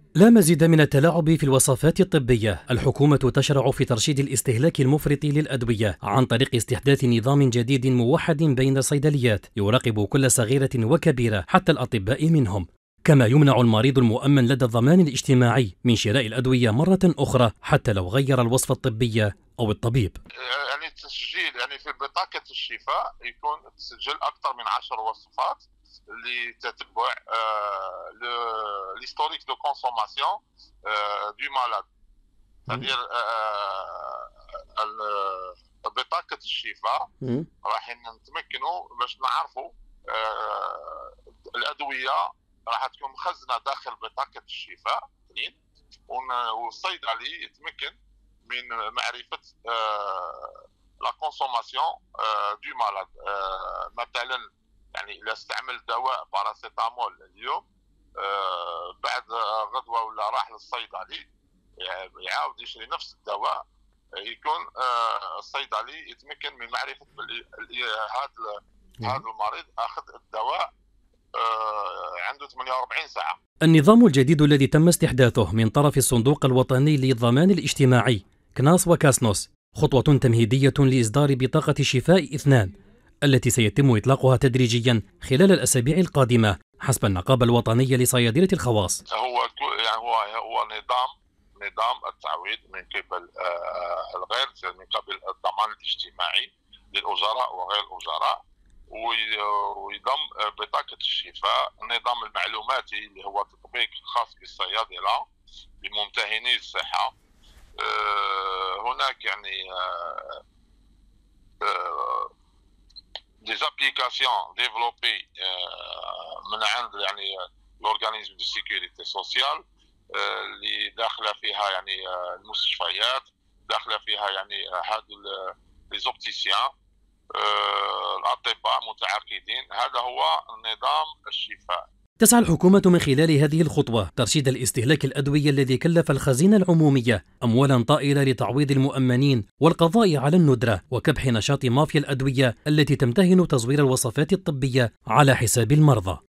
لا مزيد من التلاعب في الوصفات الطبية. الحكومة تشرع في ترشيد الاستهلاك المفرط للأدوية عن طريق استحداث نظام جديد موحد بين الصيدليات يراقب كل صغيرة وكبيرة حتى الأطباء منهم، كما يمنع المريض المؤمن لدى الضمان الاجتماعي من شراء الأدوية مرة أخرى حتى لو غير الوصفة الطبية أو الطبيب. يعني التسجيل في بطاقة الشفاء يكون تسجل أكثر من 10 وصفات لتتبع l'historique de consommation du malade. c'est-à-dire بطاقة الشفاء راح نتمكنوا باش نعرفوا الأدوية راح تكون مخزنة داخل بطاقة الشفاء، والصيدلي يتمكن من معرفة لا كونسوماسيون دو مالاد. مثلا يعني إذا استعمل دواء باراسيتامول اليوم بعد غدوة ولا راح للصيدلي يعاود يشري نفس الدواء، يكون الصيدلي يتمكن من معرفة هذا المريض أخذ الدواء عنده 48 ساعة. النظام الجديد الذي تم استحداثه من طرف الصندوق الوطني للضمان الاجتماعي كناس وكاسنوس خطوة تمهيدية لإصدار بطاقة شفاء 2 التي سيتم إطلاقها تدريجيا خلال الأسابيع القادمة حسب النقابة الوطنية لصيادلة الخواص. هو نظام التعويض من قبل الغير من قبل الضمان الاجتماعي للأجراء وغير الأجراء، ويضم بطاقة الشفاء النظام المعلوماتي اللي هو تطبيق خاص بالصيادلة بممتهني الصحة. هناك يعني des applications développées من عند يعني l'organisme de sécurité sociale اللي داخله فيها يعني المستشفيات، داخله فيها يعني هذو les opticiens الأطباء متعاقدين. هذا هو نظام الشفاء. تسعى الحكومة من خلال هذه الخطوة ترشيد الاستهلاك الأدوية الذي كلف الخزينة العمومية أموالا طائلة لتعويض المؤمنين والقضاء على الندرة وكبح نشاط مافيا الأدوية التي تمتهن تزوير الوصفات الطبية على حساب المرضى.